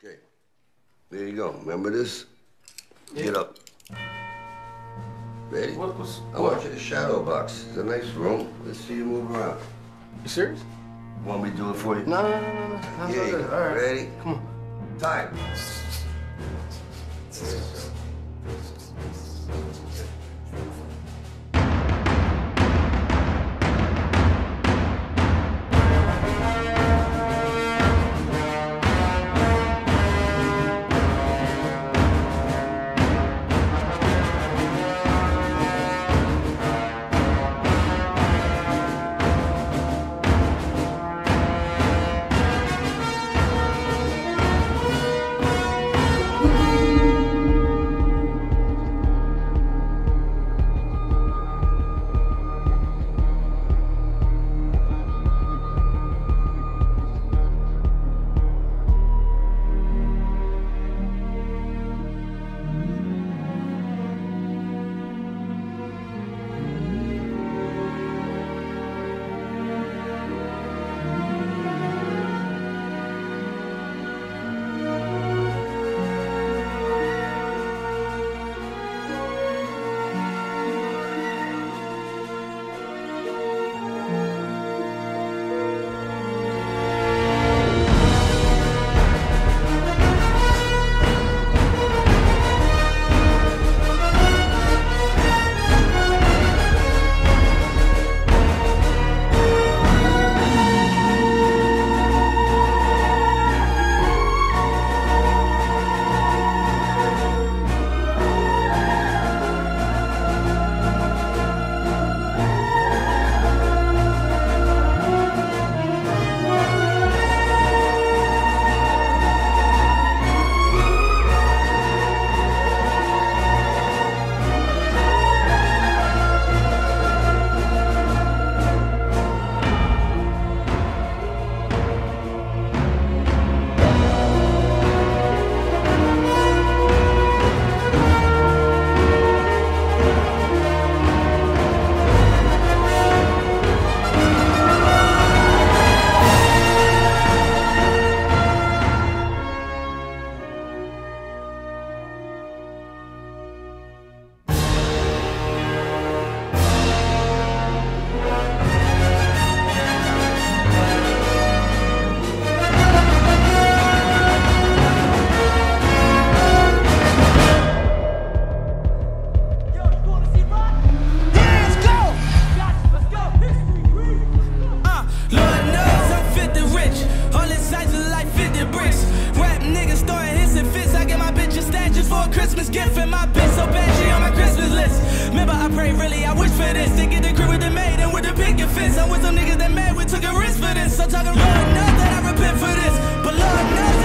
Okay. There you go. Remember this? Yeah. Get up. Ready? I want you to shadow box. It's a nice room. Let's see you move around. You serious? Want me to do it for you? No. Yeah, you go. All right. Ready? Come on. Time. Christmas gift and my bitch so bad she on my Christmas list. Remember I prayed really, I wish for this. To get the crib with the maid and with the picket fence. I'm with some niggas that mad, we took a risk for this. So talking Lord knows that I repent for this, but Lord knows